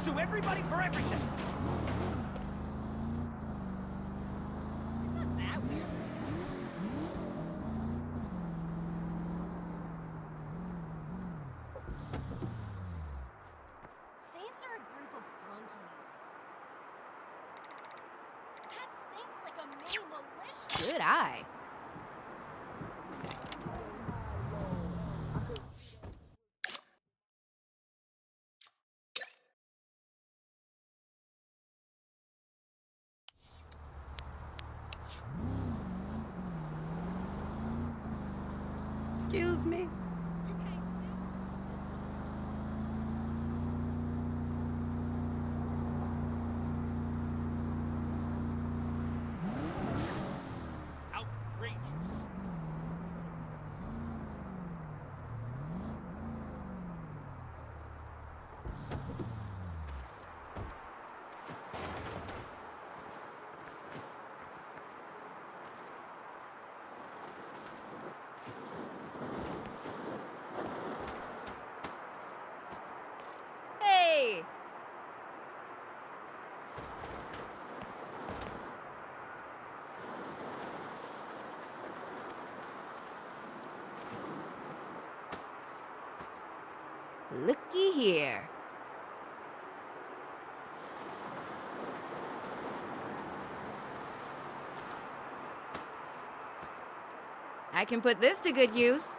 Sue everybody for everything. It's not that weird. Saints are a group of flunkies. That Saints like a mini militia. Good eye. Excuse me. Outrageous. Hey! Looky here. I can put this to good use.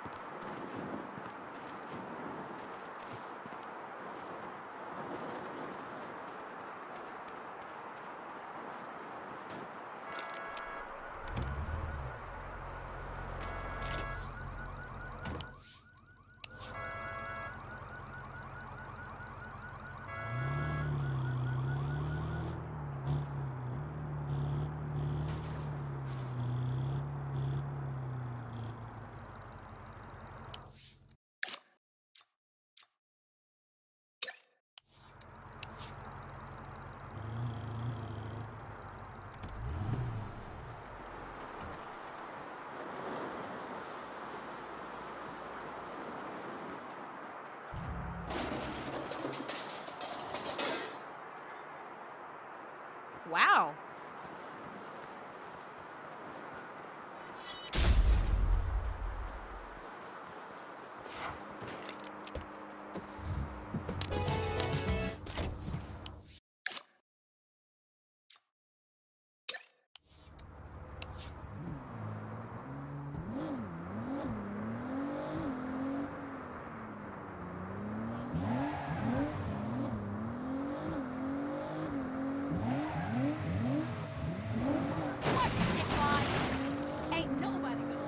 Wow. Ain't nobody gonna.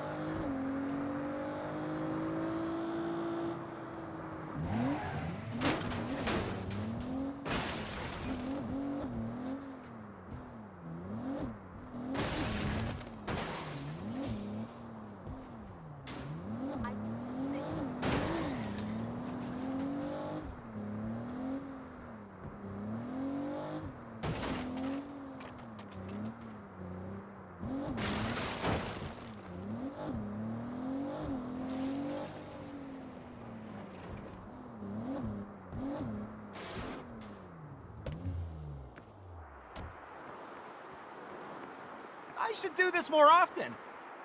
I told you that you. I should do this more often.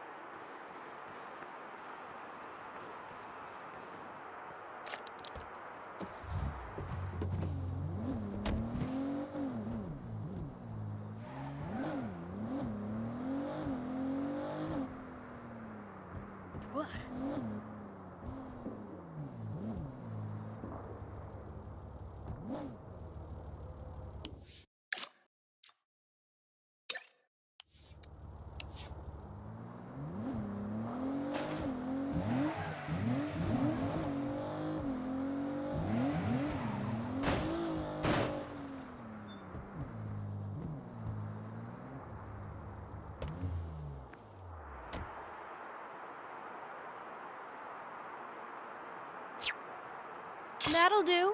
That'll do.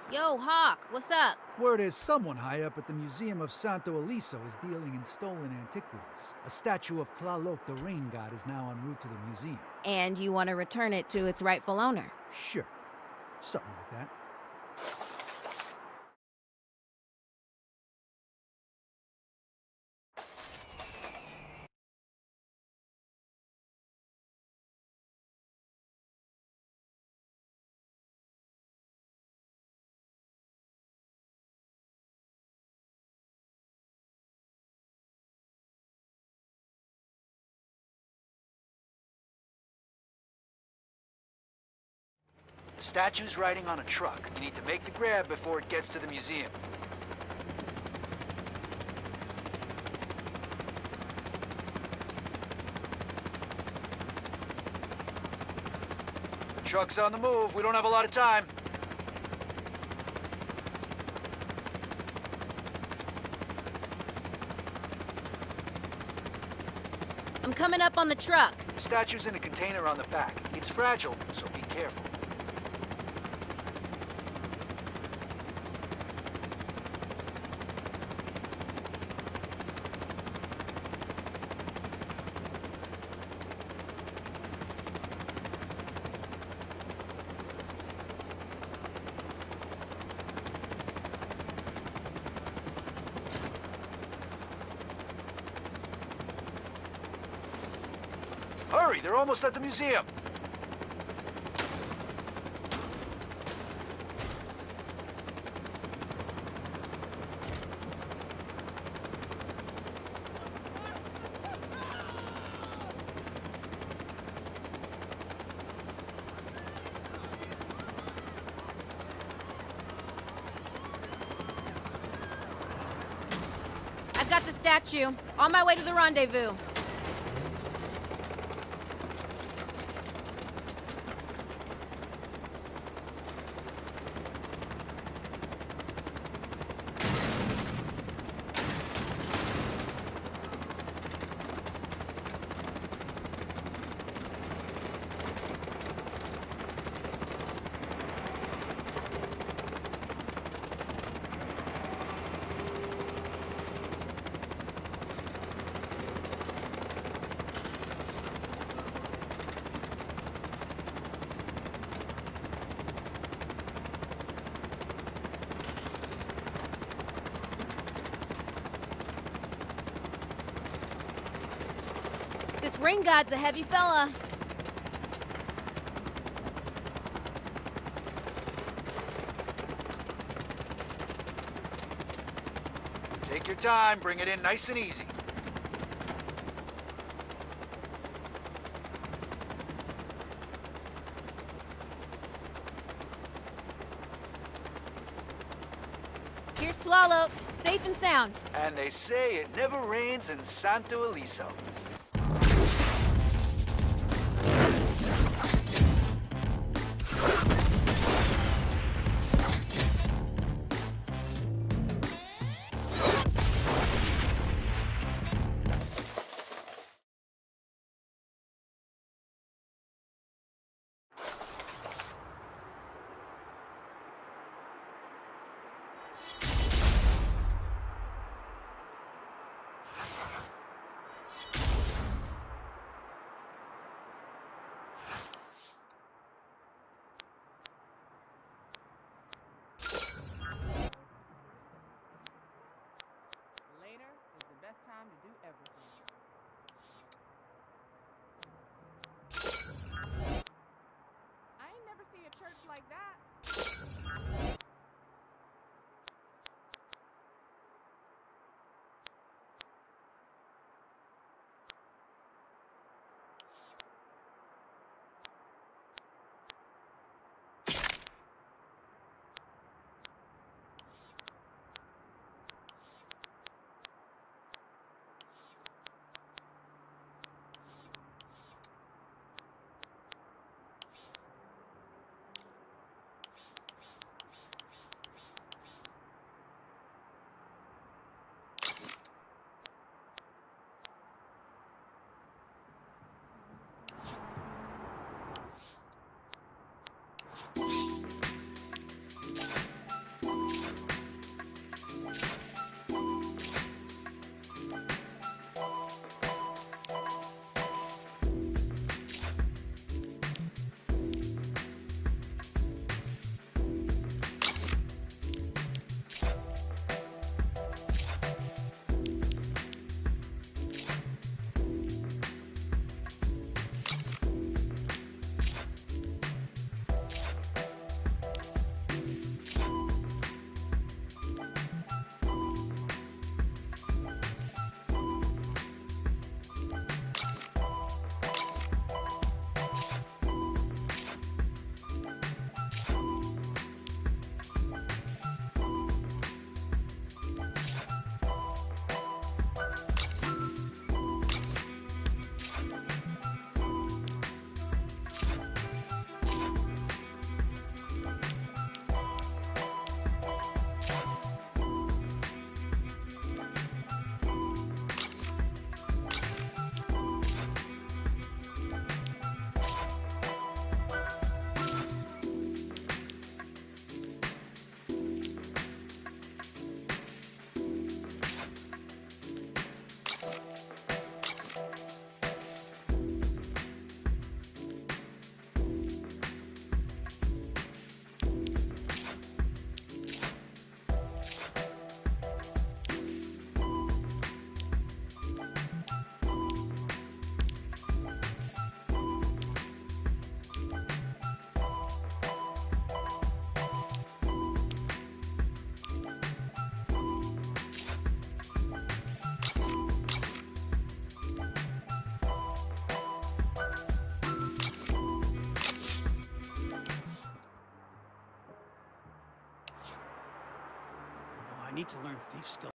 Yo, Hawk, what's up? Word is someone high up at the Museum of Santo Eliso is dealing in stolen antiquities. A statue of Tlaloc, the rain god, is now en route to the museum. And you want to return it to its rightful owner? Sure. Something like that. The statue's riding on a truck. You need to make the grab before it gets to the museum. The truck's on the move. We don't have a lot of time. I'm coming up on the truck. The statue's in a container on the back. It's fragile, so be careful. Hurry, they're almost at the museum. I've got the statue. On my way to the rendezvous. This ring god's a heavy fella. Take your time, bring it in nice and easy. Here's Tlaloc, safe and sound. And they say it never rains in Santo Eliso. need to learn thief skills.